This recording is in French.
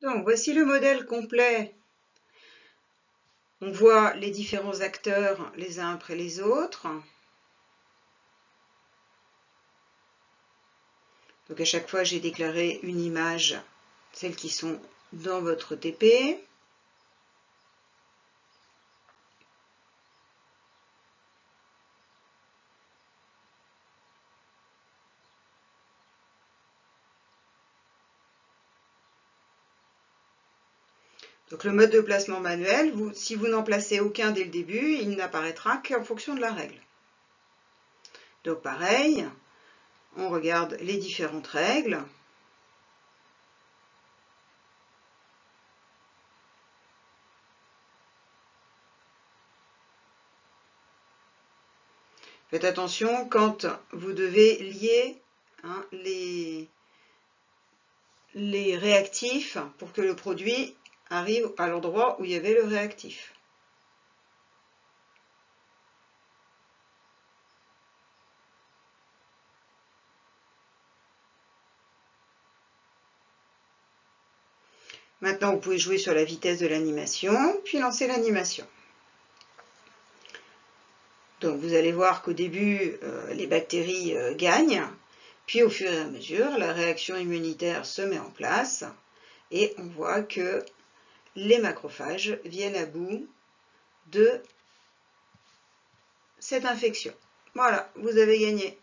Donc, voici le modèle complet. On voit les différents acteurs les uns après les autres. Donc, à chaque fois, j'ai déclaré une image, celles qui sont dans votre TP. Donc le mode de placement manuel, si vous n'en placez aucun dès le début, il n'apparaîtra qu'en fonction de la règle. Donc pareil, on regarde les différentes règles. Faites attention quand vous devez lier les réactifs pour que le produit arrive à l'endroit où il y avait le réactif. Maintenant, vous pouvez jouer sur la vitesse de l'animation, puis lancer l'animation. Donc vous allez voir qu'au début, les bactéries gagnent, puis au fur et à mesure, la réaction immunitaire se met en place et on voit que les macrophages viennent à bout de cette infection. Voilà, vous avez gagné.